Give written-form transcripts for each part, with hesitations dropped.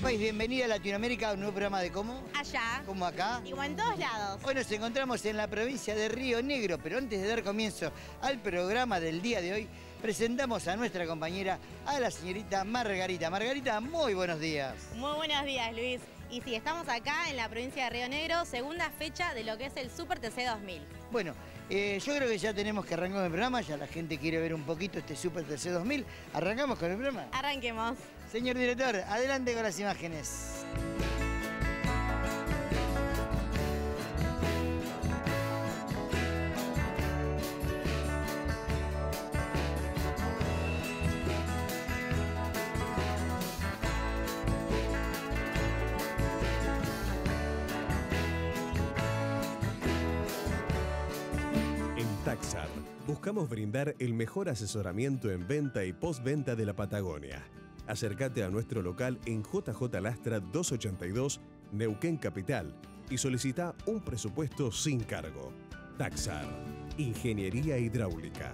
país, bienvenida a Latinoamérica, a un nuevo programa de ¿Cómo? Allá. ¿Cómo acá? Como en todos lados. Hoy nos encontramos en la provincia de Río Negro, pero antes de dar comienzo al programa del día de hoy, presentamos a nuestra compañera, a la señorita Margarita. Margarita, muy buenos días. Muy buenos días, Luis. Y sí, estamos acá en la provincia de Río Negro, segunda fecha de lo que es el Super TC 2000. Bueno, yo creo que ya tenemos que arrancar el programa, ya la gente quiere ver un poquito este Super TC 2000. ¿Arrancamos con el programa? Arranquemos. Señor director, adelante con las imágenes. Taxar. Buscamos brindar el mejor asesoramiento en venta y postventa de la Patagonia. Acércate a nuestro local en JJ Lastra 282, Neuquén Capital, y solicita un presupuesto sin cargo. Taxar. Ingeniería hidráulica.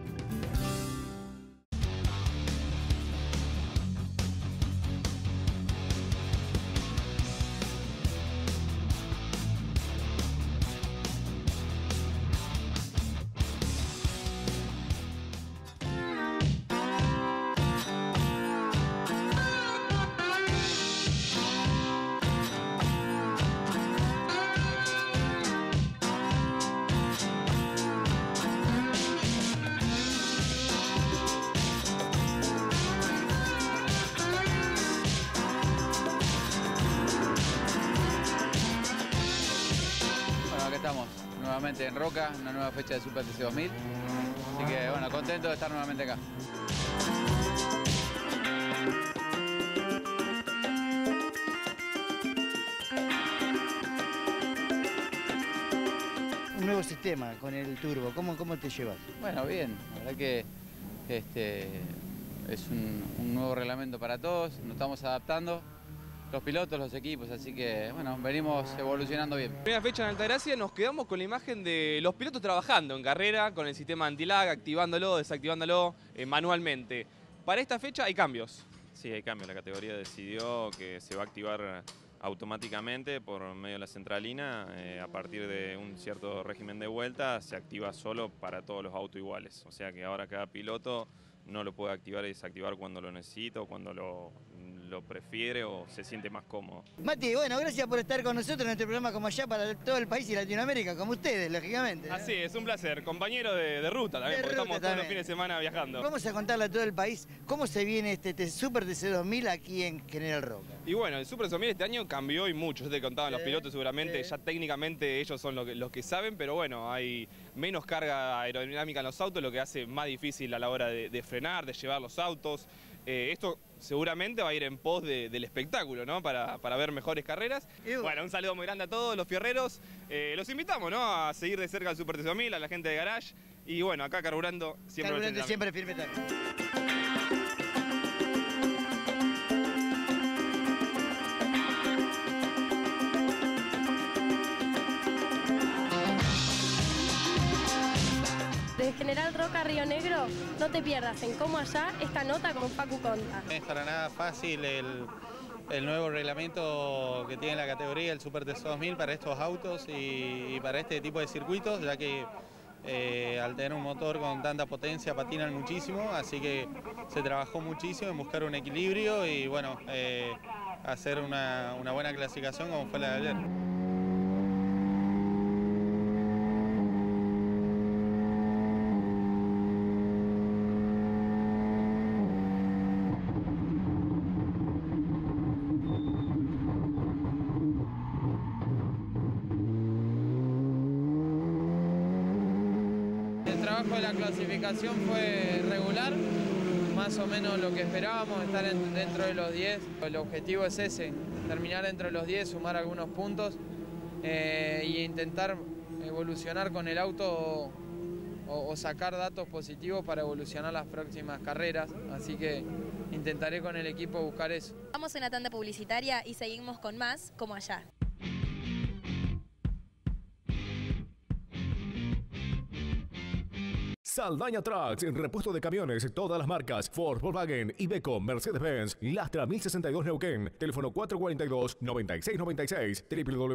Estamos nuevamente en Roca, una nueva fecha de Super TC 2000, así que bueno, contento de estar nuevamente acá. Un nuevo sistema con el turbo, ¿cómo te llevas? Bueno, bien, la verdad que es un nuevo reglamento para todos, nos estamos adaptando. Los pilotos, los equipos, así que bueno, venimos evolucionando bien. Primera fecha en Altagracia, nos quedamos con la imagen de los pilotos trabajando en carrera con el sistema anti-lag, activándolo, desactivándolo manualmente. Para esta fecha hay cambios. Sí, hay cambios. La categoría decidió que se va a activar automáticamente por medio de la centralina. A partir de un cierto régimen de vuelta se activa solo para todos los autos iguales. O sea que ahora cada piloto no lo puede activar y desactivar cuando lo necesita o cuando lo prefiere o se siente más cómodo. Mati, bueno, gracias por estar con nosotros en este programa Como Allá para todo el país y Latinoamérica, como ustedes, lógicamente. Así es, un placer. Compañero de ruta también, porque estamos todos los fines de semana viajando. Vamos a contarle a todo el país cómo se viene este Super TC 2000 aquí en General Roca. Y bueno, el Super TC 2000 este año cambió y mucho. Yo te contaban los pilotos seguramente, ya técnicamente ellos son los que saben, pero bueno, hay menos carga aerodinámica en los autos, lo que hace más difícil a la hora de frenar, de llevar los autos. Esto seguramente va a ir en pos del espectáculo, ¿no? Para ver mejores carreras. Bueno, un saludo muy grande a todos los fierreros. Los invitamos, ¿no? A seguir de cerca el Super TC 2000, a la gente de Garage. Y bueno, acá carburando siempre. Carburando siempre firme también. De General Roca Río Negro, no te pierdas en Cómo Allá esta nota con Facu Conta. No es para nada fácil el nuevo reglamento que tiene la categoría, el Super TC 2000 para estos autos y para este tipo de circuitos, ya que al tener un motor con tanta potencia patinan muchísimo, así que se trabajó muchísimo en buscar un equilibrio y bueno, hacer una buena clasificación como fue la de ayer. La clasificación fue regular, más o menos lo que esperábamos, estar dentro de los 10. El objetivo es ese, terminar dentro de los 10, sumar algunos puntos e intentar evolucionar con el auto o sacar datos positivos para evolucionar las próximas carreras, así que intentaré con el equipo buscar eso. Vamos en la tanda publicitaria y seguimos con más Como Allá. Saldaña Trucks, en repuesto de camiones, todas las marcas, Ford, Volkswagen, Iveco, Mercedes-Benz, Lastra 1062 Neuquén, teléfono 442-9696,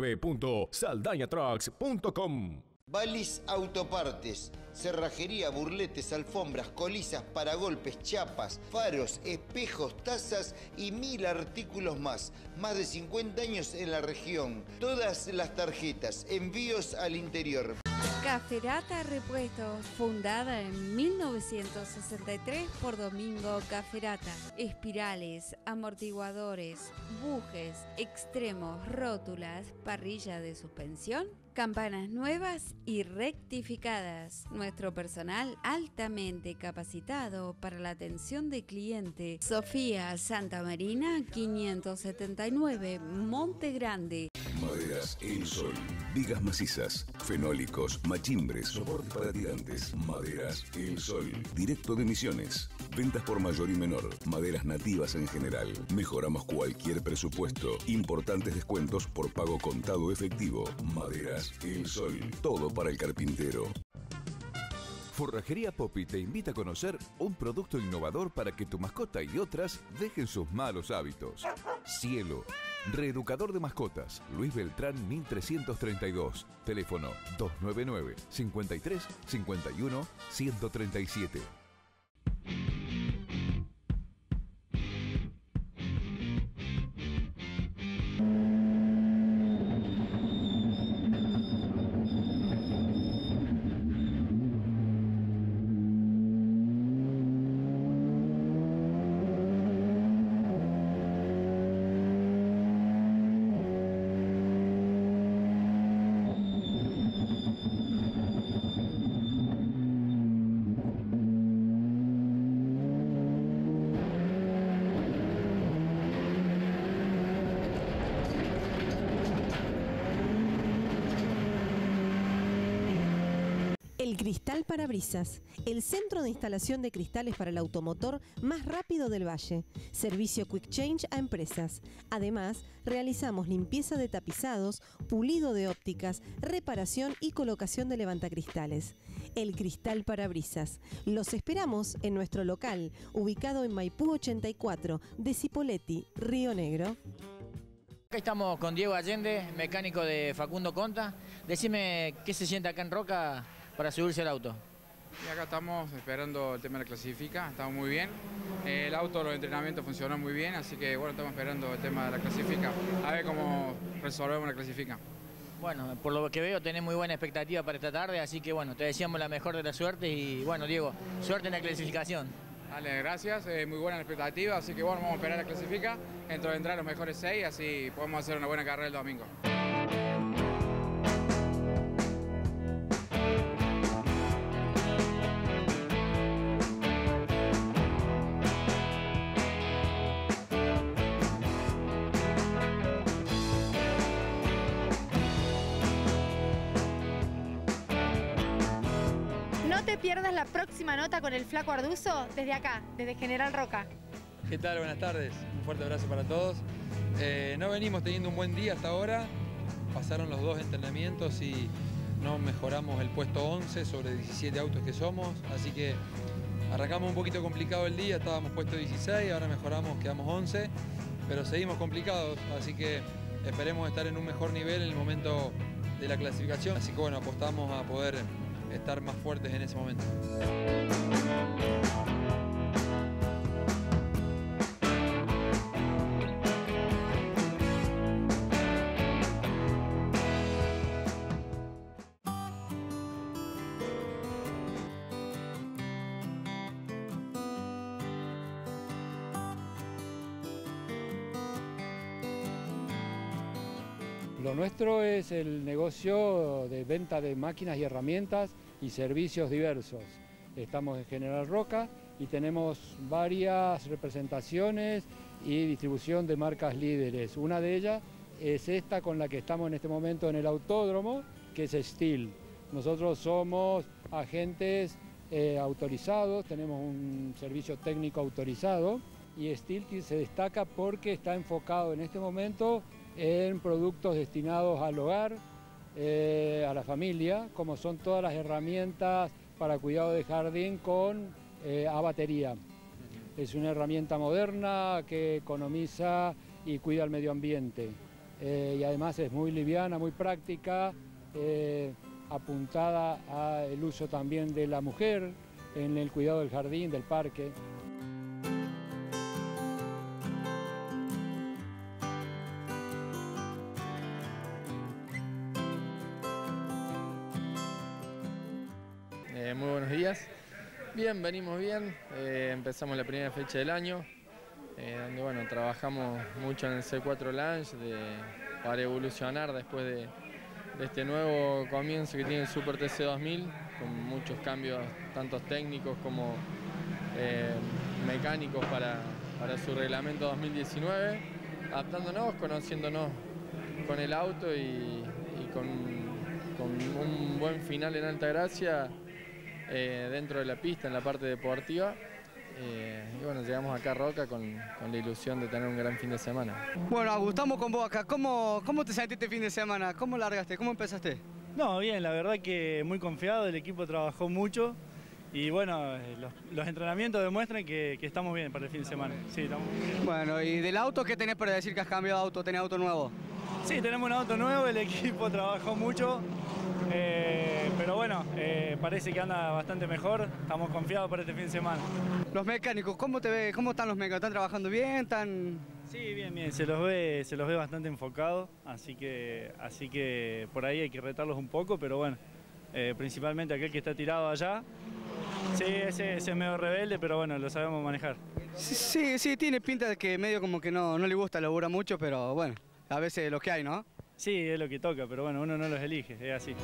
www.saldañatrucks.com. Balis Autopartes, cerrajería, burletes, alfombras, colisas, paragolpes, chapas, faros, espejos, tazas y 1000 artículos más. Más de 50 años en la región. Todas las tarjetas, envíos al interior. Caferata Repuestos, fundada en 1963 por Domingo Caferata. Espirales, amortiguadores, bujes, extremos, rótulas, parrilla de suspensión, campanas nuevas y rectificadas. Nuestro personal altamente capacitado para la atención de cliente. Sofía Santa Marina 579, Monte Grande. Maderas El Sol. Vigas macizas, fenólicos, machimbres, soporte para tirantes. Maderas El Sol. Directo de Misiones. Ventas por mayor y menor. Maderas nativas en general. Mejoramos cualquier presupuesto. Importantes descuentos por pago contado efectivo. Maderas El Sol. Todo para el carpintero. Forrajería Poppy te invita a conocer un producto innovador para que tu mascota y otras dejen sus malos hábitos. Cielo, reeducador de mascotas, Luis Beltrán 1332, teléfono 299 53 51 137. El Cristal Parabrisas, el centro de instalación de cristales para el automotor más rápido del Valle. Servicio Quick Change a empresas. Además, realizamos limpieza de tapizados, pulido de ópticas, reparación y colocación de levantacristales. El Cristal Parabrisas. Los esperamos en nuestro local, ubicado en Maipú 84, de Cipolletti, Río Negro. Acá estamos con Diego Allende, mecánico de Facundo Conta. Decime qué se siente acá en Roca para subirse al auto. Y acá estamos esperando el tema de la clasifica, estamos muy bien. El auto, los entrenamientos funcionó muy bien, así que bueno, estamos esperando el tema de la clasifica. A ver cómo resolvemos la clasifica. Bueno, por lo que veo tenés muy buena expectativa para esta tarde, así que bueno, te deseamos la mejor de las suertes y bueno, Diego, suerte en la clasificación. Dale, gracias, muy buena la expectativa, así que bueno, vamos a esperar la clasifica. Dentro de entrar los mejores 6, así podemos hacer una buena carrera el domingo. No te pierdas la próxima nota con el Flaco Arduzo desde acá, desde General Roca. ¿Qué tal? Buenas tardes. Un fuerte abrazo para todos. No venimos teniendo un buen día hasta ahora. Pasaron los 2 entrenamientos y no mejoramos el puesto 11 sobre 17 autos que somos. Así que arrancamos un poquito complicado el día. Estábamos puesto 16, ahora mejoramos, quedamos 11. Pero seguimos complicados, así que esperemos estar en un mejor nivel en el momento de la clasificación. Así que bueno, apostamos a poder estar más fuertes en ese momento. Lo nuestro es el negocio de venta de máquinas y herramientas y servicios diversos. Estamos en General Roca y tenemos varias representaciones y distribución de marcas líderes. Una de ellas es esta con la que estamos en este momento en el autódromo, que es Steel. Nosotros somos agentes autorizados, tenemos un servicio técnico autorizado y Steel se destaca porque está enfocado en este momento en productos destinados al hogar, a la familia, como son todas las herramientas para cuidado de jardín a batería. Es una herramienta moderna que economiza y cuida el medio ambiente. Y además es muy liviana, muy práctica, apuntada al uso también de la mujer en el cuidado del jardín, del parque. Muy buenos días. Bien, venimos bien. Empezamos la primera fecha del año, donde bueno, trabajamos mucho en el C4 Lounge para evolucionar después de este nuevo comienzo que tiene el Super TC 2000, con muchos cambios, tanto técnicos como mecánicos para su reglamento 2019, adaptándonos, conociéndonos con el auto y con un buen final en Altagracia. Dentro de la pista, en la parte deportiva, y bueno, llegamos acá a Roca con la ilusión de tener un gran fin de semana. Bueno, Agus, estamos con vos acá. ¿Cómo te sentiste fin de semana? ¿Cómo largaste? ¿Cómo empezaste? No, bien, la verdad que muy confiado, el equipo trabajó mucho y bueno, los entrenamientos demuestran que estamos bien para el fin de semana. Sí, estamos bien. Bueno, ¿y del auto qué tenés para decir que has cambiado de auto? ¿Tenés auto nuevo? Sí, tenemos un auto nuevo, el equipo trabajó mucho. Pero bueno, parece que anda bastante mejor, estamos confiados para este fin de semana. Los mecánicos, ¿cómo están los mecánicos? ¿Están trabajando bien? Sí, bien, se los ve bastante enfocados, así que por ahí hay que retarlos un poco, pero bueno, principalmente aquel que está tirado allá, sí, ese es medio rebelde, pero bueno, lo sabemos manejar. Sí, tiene pinta de que medio como que no le gusta, labura mucho, pero bueno, a veces es lo que hay, ¿no? Sí, es lo que toca, pero bueno, uno no los elige, es así.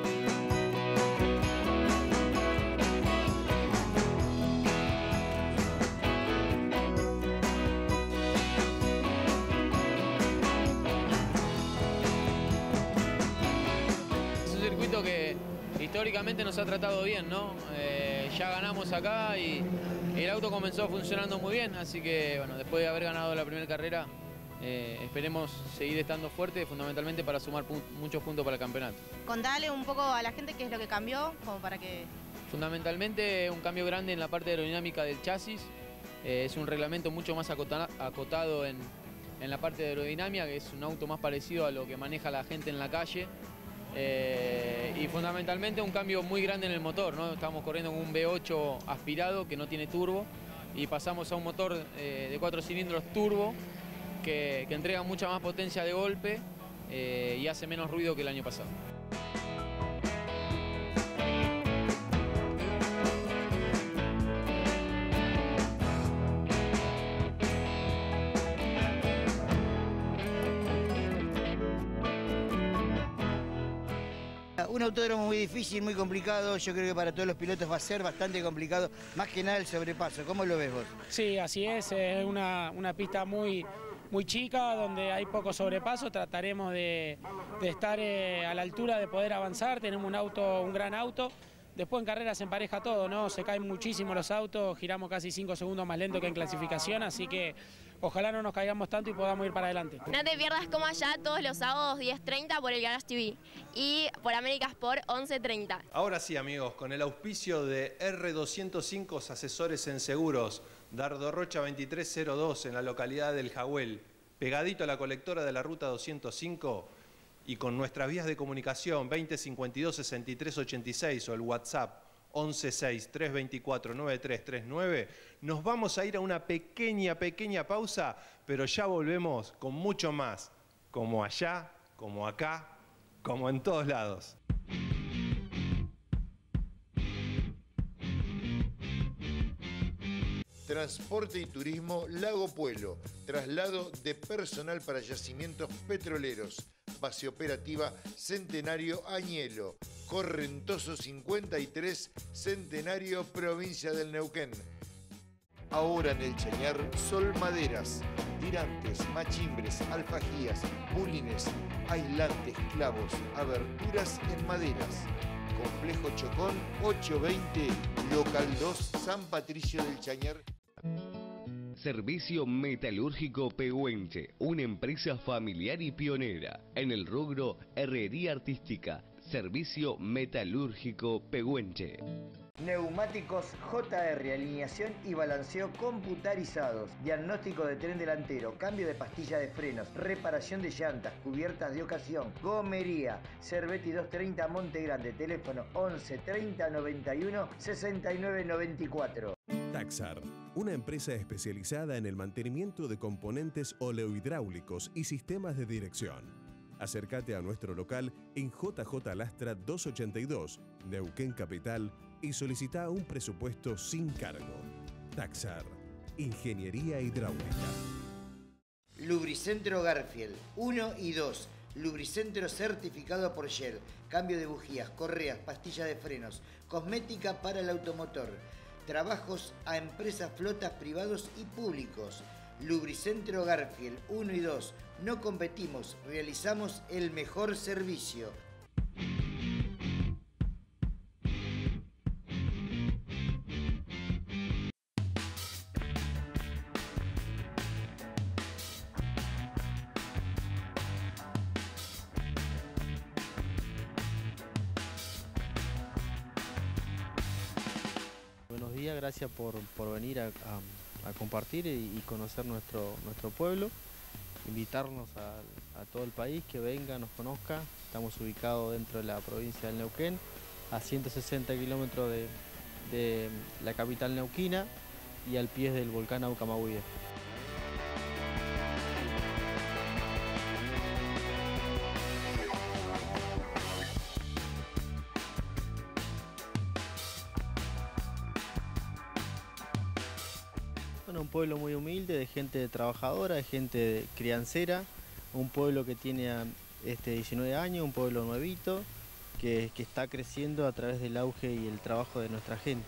Es un circuito que históricamente nos ha tratado bien, ¿no? Ya ganamos acá y el auto comenzó funcionando muy bien, así que bueno, después de haber ganado la primera carrera, esperemos seguir estando fuerte, fundamentalmente para sumar muchos puntos para el campeonato. Contale un poco a la gente qué es lo que cambió, como para que... Fundamentalmente un cambio grande en la parte aerodinámica del chasis, es un reglamento mucho más acotado en la parte de aerodinámica, que es un auto más parecido a lo que maneja la gente en la calle, y fundamentalmente un cambio muy grande en el motor, ¿no? Estamos corriendo con un V8 aspirado que no tiene turbo y pasamos a un motor de 4 cilindros turbo, que entrega mucha más potencia de golpe y hace menos ruido que el año pasado. Un autódromo muy difícil, muy complicado, yo creo que para todos los pilotos va a ser bastante complicado, más que nada el sobrepaso. ¿Cómo lo ves vos? Sí, así es una pista muy chica, donde hay poco sobrepaso, trataremos de estar a la altura de poder avanzar, tenemos un gran auto. Después en carrera se empareja todo, ¿no? Se caen muchísimo los autos, giramos casi 5 segundos más lento que en clasificación, así que ojalá no nos caigamos tanto y podamos ir para adelante. No te pierdas como allá todos los sábados 10:30 por el Garage TV y por Américas por 11:30. Ahora sí, amigos, con el auspicio de R205 Asesores en Seguros, Dardo Rocha 2302 en la localidad del Jahuel, pegadito a la colectora de la ruta 205, y con nuestras vías de comunicación 2052 6386 o el WhatsApp 116-324-9339, nos vamos a ir a una pequeña pausa, pero ya volvemos con mucho más, como allá, como acá, como en todos lados. Transporte y turismo Lago Puelo, traslado de personal para yacimientos petroleros, base operativa Centenario Añelo, Correntoso 53, Centenario, provincia del Neuquén. Ahora en el Chañar, Sol Maderas, tirantes, machimbres, alfajías, bulines, aislantes, clavos, aberturas en maderas. Complejo Chocón 820, Local 2, San Patricio del Chañar. Servicio Metalúrgico Pehuenche, una empresa familiar y pionera en el rubro herrería artística. Servicio Metalúrgico Pehuenche. Neumáticos JR, alineación y balanceo computarizados. Diagnóstico de tren delantero, cambio de pastilla de frenos, reparación de llantas, cubiertas de ocasión, gomería. Cervetti 230 Monte Grande, teléfono 11 30 91 69 94. Taxar, una empresa especializada en el mantenimiento de componentes oleohidráulicos y sistemas de dirección. Acércate a nuestro local en JJ Lastra 282, Neuquén Capital, y solicita un presupuesto sin cargo. Taxar, ingeniería hidráulica. Lubricentro Garfield 1 y 2. Lubricentro certificado por Shell. Cambio de bujías, correas, pastillas de frenos. Cosmética para el automotor. Trabajos a empresas, flotas, privados y públicos. Lubricentro Garfield 1 y 2. No competimos, realizamos el mejor servicio. Buenos días, gracias por venir a compartir y conocer nuestro pueblo, invitarnos a todo el país que venga, nos conozca. Estamos ubicados dentro de la provincia del Neuquén, a 160 kilómetros de la capital neuquina y al pie del volcán Aucamahuide. Bueno, un pueblo muy humilde, de gente trabajadora, de gente criancera, un pueblo que tiene 19 años, un pueblo nuevito, que está creciendo a través del auge y el trabajo de nuestra gente.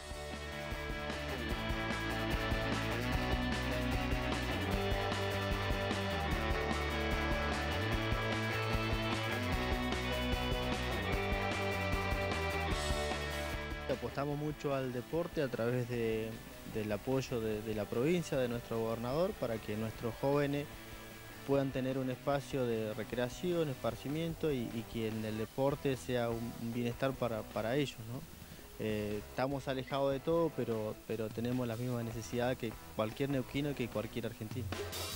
Apostamos mucho al deporte a través del apoyo de la provincia, de nuestro gobernador, para que nuestros jóvenes puedan tener un espacio de recreación, esparcimiento y que en el deporte sea un bienestar para ellos, ¿no? Estamos alejados de todo, pero tenemos la misma necesidad que cualquier neuquino y que cualquier argentino.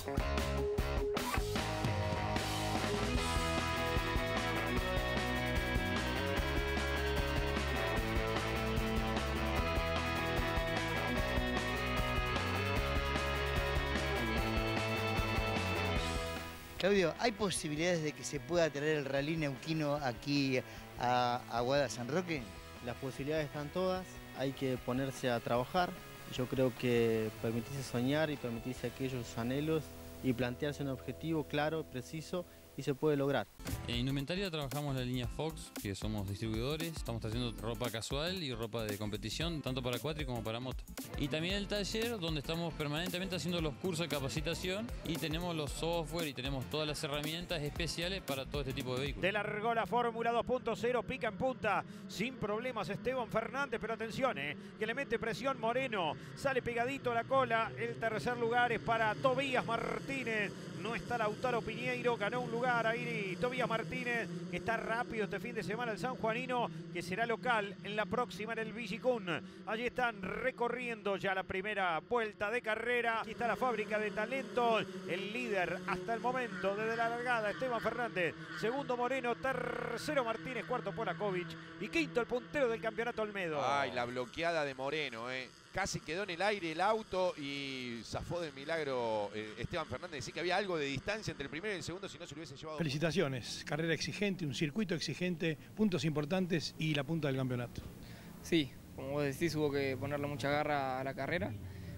Claudio, ¿hay posibilidades de que se pueda traer el rally neuquino aquí a Aguada San Roque? Las posibilidades están todas, hay que ponerse a trabajar. Yo creo que permitirse soñar y permitirse aquellos anhelos y plantearse un objetivo claro, preciso, y se puede lograr. En indumentaria trabajamos la línea Fox, que somos distribuidores. Estamos haciendo ropa casual y ropa de competición, tanto para cuatri como para moto. Y también el taller, donde estamos permanentemente haciendo los cursos de capacitación y tenemos los software y tenemos todas las herramientas especiales para todo este tipo de vehículos. Te largó la Fórmula 2.0, pica en punta, sin problemas Esteban Fernández, pero atención, que le mete presión Moreno, sale pegadito a la cola. El tercer lugar es para Tobías Martínez. No está Lautaro Piñeiro, ganó un lugar ahí Tobías Martínez, que está rápido este fin de semana el sanjuanino, que será local en la próxima en el Villicún. Allí están recorriendo ya la primera vuelta de carrera. Aquí está la fábrica de talento, el líder hasta el momento desde la largada, Esteban Fernández. Segundo Moreno, tercero Martínez, cuarto Polakovic y quinto el puntero del campeonato Olmedo. Ay, la bloqueada de Moreno, Casi quedó en el aire el auto y zafó del milagro Esteban Fernández. Decía que había algo de distancia entre el primero y el segundo, si no se lo hubiese llevado. Felicitaciones, carrera exigente, un circuito exigente, puntos importantes y la punta del campeonato. Sí, como vos decís, hubo que ponerle mucha garra a la carrera,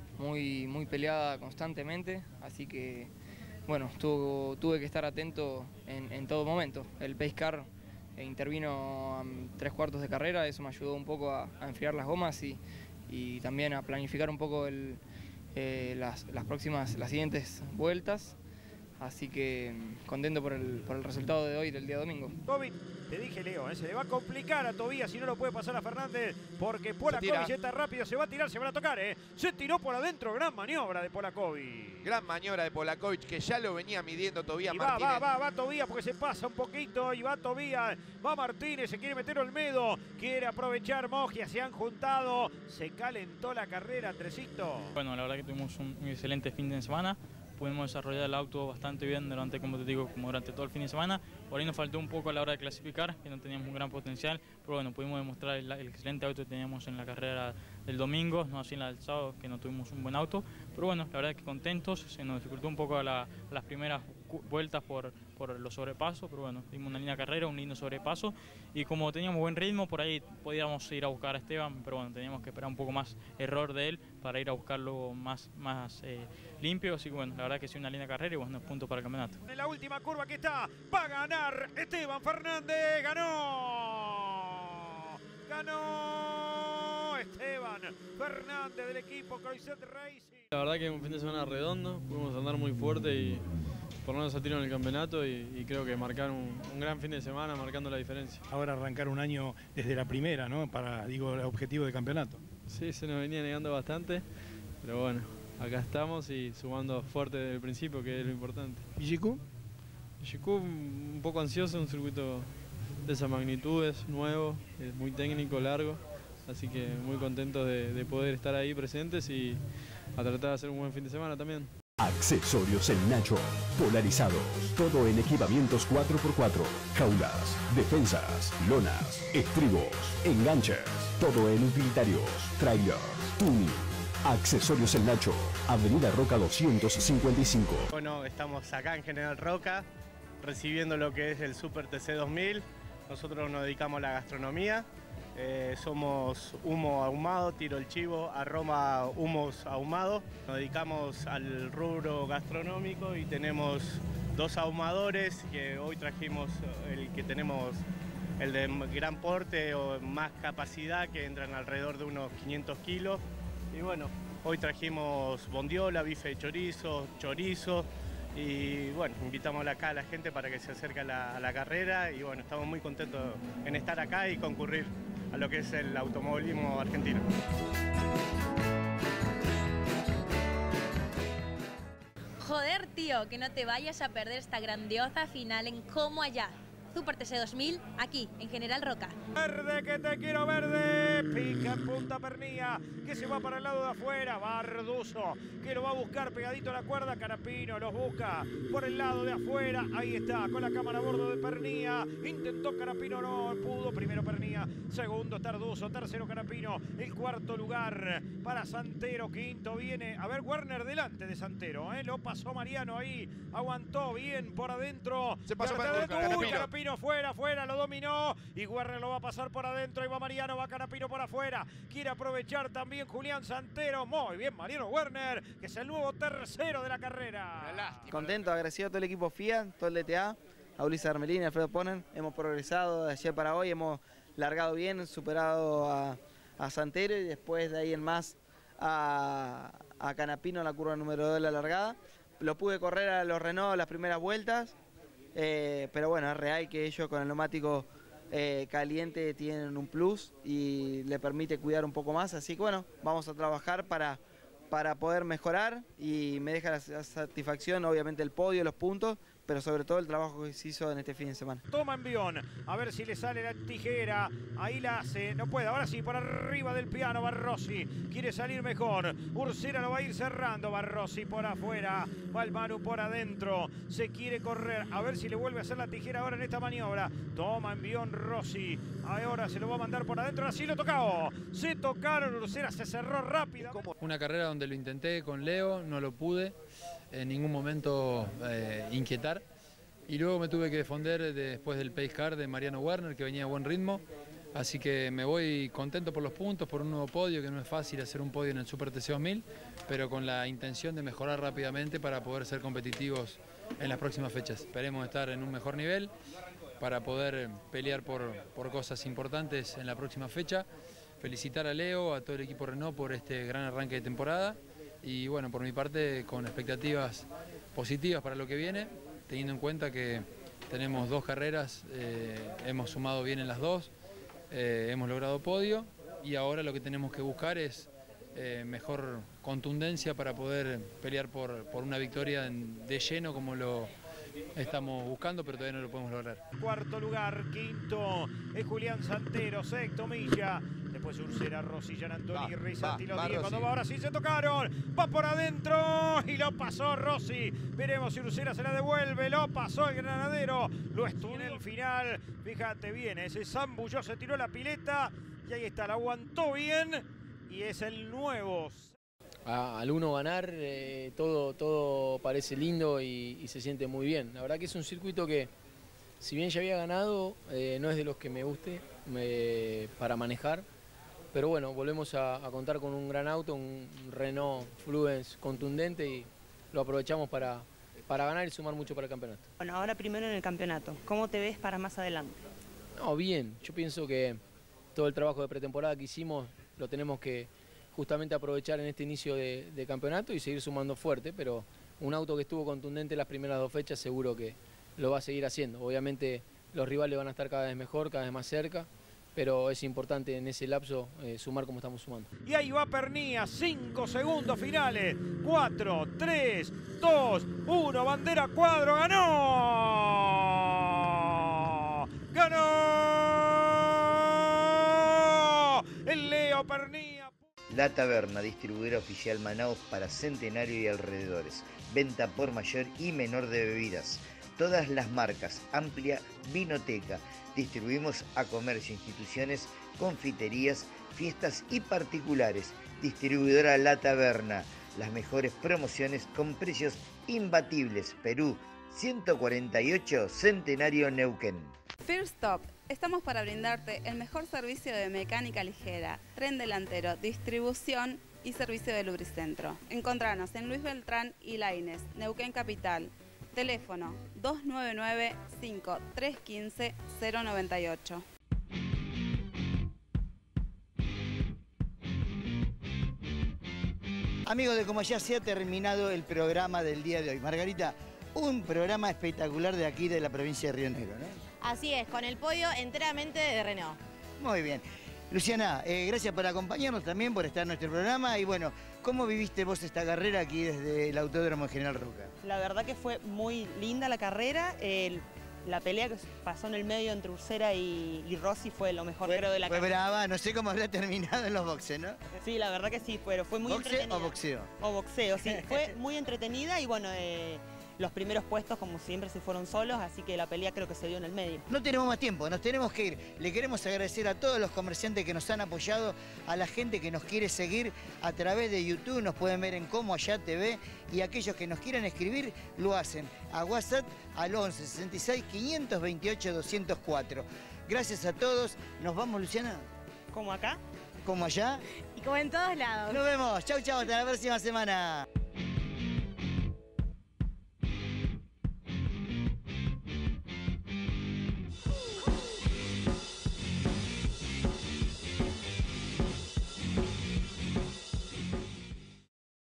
muy peleada constantemente, así que bueno, tuve que estar atento en todo momento. El pace car intervino a 3/4 de carrera, eso me ayudó un poco a enfriar las gomas y también a planificar un poco las siguientes vueltas. así que contento por el resultado de hoy, del día domingo. Te dije, Leo, se le va a complicar a Tobías si no lo puede pasar a Fernández, porque Polakovic está rápido, se va a tirar, se van a tocar, Se tiró por adentro, gran maniobra de Polakovic. Gran maniobra de Polakovic, que ya lo venía midiendo Tobías y Martínez. Va Tobías porque se pasa un poquito, y va Tobías, va Martínez, se quiere meter Olmedo, quiere aprovechar Mogia, se han juntado, se calentó la carrera, Andresito. Bueno, la verdad que tuvimos un excelente fin de semana. Pudimos desarrollar el auto bastante bien durante, como te digo, como durante todo el fin de semana. Por ahí nos faltó un poco a la hora de clasificar, que no teníamos un gran potencial, pero bueno, pudimos demostrar el excelente auto que teníamos en la carrera del domingo, no así en la del sábado, que no tuvimos un buen auto. Pero bueno, la verdad que contentos, se nos dificultó un poco las primeras vueltas por los sobrepasos, pero bueno, dimos una linda carrera, un lindo sobrepaso, y como teníamos buen ritmo, por ahí podíamos ir a buscar a Esteban, pero bueno, teníamos que esperar un poco más error de él para ir a buscarlo más limpio, así que bueno, la verdad que sí, una linda carrera y buenos puntos para el campeonato. En la última curva que está, va a ganar Esteban Fernández, ganó Esteban Fernández del equipo Croisset Racing. La verdad que un fin de semana redondo, pudimos andar muy fuerte y ponernos a tiro en el campeonato y creo que marcar un gran fin de semana marcando la diferencia. Ahora arrancar un año desde la primera, ¿no? Para, el objetivo de campeonato. Sí, se nos venía negando bastante, pero bueno, acá estamos y sumando fuerte desde el principio, que es lo importante. ¿Y Jiku? Jiku un poco ansioso, un circuito de esas magnitudes, nuevo, es muy técnico, largo, así que muy contentos de poder estar ahí presentes y a tratar de hacer un buen fin de semana también. Accesorios El Nacho, polarizados, todo en equipamientos 4x4, jaulas, defensas, lonas, estribos, enganches, todo en utilitarios, trailers, tuning. Accesorios El Nacho, Avenida Roca 255. Bueno, estamos acá en General Roca, recibiendo lo que es el Super TC 2000. Nosotros nos dedicamos a la gastronomía. Somos humo ahumado, tiro el chivo, aroma humos ahumados. Nos dedicamos al rubro gastronómico y tenemos dos ahumadores que hoy trajimos, el que tenemos el de gran porte o más capacidad, que entran alrededor de unos 500 kilos. Y bueno, hoy trajimos bondiola, bife de chorizo, y bueno, invitamos acá a la gente para que se acerque a la carrera y bueno, estamos muy contentos en estar acá y concurrir a lo que es el automovilismo argentino. Joder, tío, que no te vayas a perder esta grandiosa final en Como Allá. Super TC 2000, aquí, en General Roca. Verde, que te quiero verde. Pica en punta Pernía, que se va para el lado de afuera. Barduso, que lo va a buscar pegadito a la cuerda. Carapino los busca por el lado de afuera. Ahí está, con la cámara a bordo de Pernía. Intentó Carapino, no pudo. Primero Pernía, segundo Tarduso, tercero Carapino. El cuarto lugar para Santero. Quinto viene, a ver, Werner delante de Santero. Lo pasó Mariano ahí. Aguantó bien por adentro. Se pasó para Carapino fuera, lo dominó y Werner lo va a pasar por adentro. Ahí va Mariano, va Carapino por afuera. Quiere aprovechar también Julián Santero. Muy bien, Mariano Werner, que es el nuevo tercero de la carrera. Contento, agradecido a todo el equipo FIA, todo el DTA, a Ulises Armelini, a Alfredo Ponen. Hemos progresado de ayer para hoy, hemos largado bien, superado a Santero y después de ahí en más a Canapino en la curva número 2 de la largada. Lo pude correr a los Renault las primeras vueltas. Pero bueno, es real que ellos con el neumático caliente tienen un plus y le permite cuidar un poco más, así que bueno, vamos a trabajar para poder mejorar y me deja la satisfacción obviamente el podio, los puntos, pero sobre todo el trabajo que se hizo en este fin de semana. Toma envión, a ver si le sale la tijera, ahí la hace, no puede, ahora sí, por arriba del piano Barrossi, quiere salir mejor, Ursera lo va a ir cerrando, Barrossi por afuera, va el Manu por adentro, se quiere correr, a ver si le vuelve a hacer la tijera ahora en esta maniobra, toma envión Rossi, ahora se lo va a mandar por adentro, ahora sí lo tocó, se tocaron, Ursera se cerró rápido. Una carrera donde lo intenté con Leo, no lo pude en ningún momento inquietar. Y luego me tuve que defender después del pace car de Mariano Werner, que venía a buen ritmo. Así que me voy contento por los puntos, por un nuevo podio, que no es fácil hacer un podio en el Super TC 2000, pero con la intención de mejorar rápidamente para poder ser competitivos en las próximas fechas. Esperemos estar en un mejor nivel para poder pelear por cosas importantes en la próxima fecha. Felicitar a Leo, a todo el equipo Renault por este gran arranque de temporada. Y bueno, por mi parte, con expectativas positivas para lo que viene, teniendo en cuenta que tenemos 2 carreras, hemos sumado bien en las 2, hemos logrado podio y ahora lo que tenemos que buscar es mejor contundencia para poder pelear por una victoria de lleno como lo estamos buscando, pero todavía no lo podemos lograr. Cuarto lugar, quinto es Julián Santero, sexto Milla, después Ursera, Rossi, Gian Antoni, Rizzati, los 10, cuando va, ahora sí se tocaron, va por adentro y lo pasó Rossi, veremos si Ursera se la devuelve, lo pasó el granadero, lo estuvo en el final, fíjate bien, se zambulló, se tiró la pileta y ahí está, la aguantó bien y es el nuevo. Al uno ganar, todo parece lindo y se siente muy bien. La verdad que es un circuito que, si bien ya había ganado, no es de los que me guste para manejar. Pero bueno, volvemos a contar con un gran auto, un Renault Fluence contundente y lo aprovechamos para ganar y sumar mucho para el campeonato. Bueno, ahora primero en el campeonato, ¿cómo te ves para más adelante? No, bien, yo pienso que todo el trabajo de pretemporada que hicimos lo tenemos que justamente aprovechar en este inicio de campeonato y seguir sumando fuerte, pero un auto que estuvo contundente las primeras 2 fechas seguro que lo va a seguir haciendo. Obviamente los rivales van a estar cada vez mejor, cada vez más cerca, pero es importante en ese lapso sumar como estamos sumando. Y ahí va Pernía, 5 segundos finales, 4, 3, 2, 1, bandera cuadro, ¡ganó! ¡Ganó! El Leo Pernía. La Taberna, distribuidora oficial Manaos para Centenario y alrededores. Venta por mayor y menor de bebidas. Todas las marcas, amplia vinoteca. Distribuimos a comercio, instituciones, confiterías, fiestas y particulares. Distribuidora La Taberna. Las mejores promociones con precios imbatibles. Perú, 148, Centenario Neuquén. First Stop. Estamos para brindarte el mejor servicio de mecánica ligera, tren delantero, distribución y servicio de lubricentro. Encontranos en Luis Beltrán y Laínez, Neuquén Capital. Teléfono 299-5315-098. Amigos de Como Ya se ha terminado el programa del día de hoy. Margarita, un programa espectacular de aquí de la provincia de Río Negro, ¿no? Así es, con el podio enteramente de Renault. Muy bien. Luciana, gracias por acompañarnos también, por estar en nuestro programa. Y bueno, ¿cómo viviste vos esta carrera aquí desde el Autódromo General Roca? La verdad que fue muy linda la carrera. La pelea que pasó en el medio entre Ursera y Rossi fue lo mejor, creo, de la carrera. Fue brava, no sé cómo habrá terminado en los boxes, ¿no? Sí, la verdad que sí, pero fue muy entretenida. ¿Boxe o boxeo? O boxeo, sí. Fue muy entretenida y bueno, los primeros puestos como siempre se fueron solos, así que la pelea creo que se dio en el medio. No tenemos más tiempo, nos tenemos que ir. Le queremos agradecer a todos los comerciantes que nos han apoyado, a la gente que nos quiere seguir a través de YouTube, nos pueden ver en Como Allá TV, y aquellos que nos quieran escribir lo hacen a WhatsApp al 11 66 528 204. Gracias a todos, nos vamos, Luciana. ¿Como acá? Como allá. Y como en todos lados. Nos vemos, chau chau, hasta la próxima semana.